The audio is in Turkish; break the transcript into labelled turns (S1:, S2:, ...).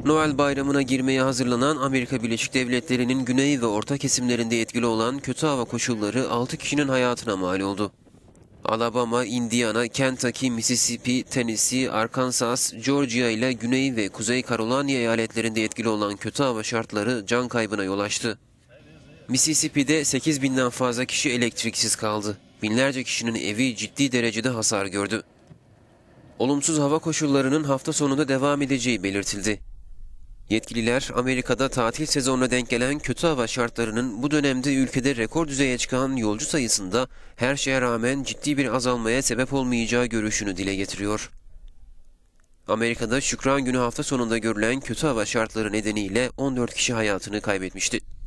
S1: Noel bayramına girmeye hazırlanan Amerika Birleşik Devletleri'nin güney ve orta kesimlerinde etkili olan kötü hava koşulları 6 kişinin hayatına mal oldu. Alabama, Indiana, Kentucky, Mississippi, Tennessee, Arkansas, Georgia ile Güney ve Kuzey Carolina eyaletlerinde etkili olan kötü hava şartları can kaybına yol açtı. Mississippi'de 8.000'den fazla kişi elektriksiz kaldı. Binlerce kişinin evi ciddi derecede hasar gördü. Olumsuz hava koşullarının hafta sonunda devam edeceği belirtildi. Yetkililer, Amerika'da tatil sezonuna denk gelen kötü hava şartlarının bu dönemde ülkede rekor düzeye çıkan yolcu sayısında her şeye rağmen ciddi bir azalmaya sebep olmayacağı görüşünü dile getiriyor. Amerika'da Şükran Günü hafta sonunda görülen kötü hava şartları nedeniyle 14 kişi hayatını kaybetmişti.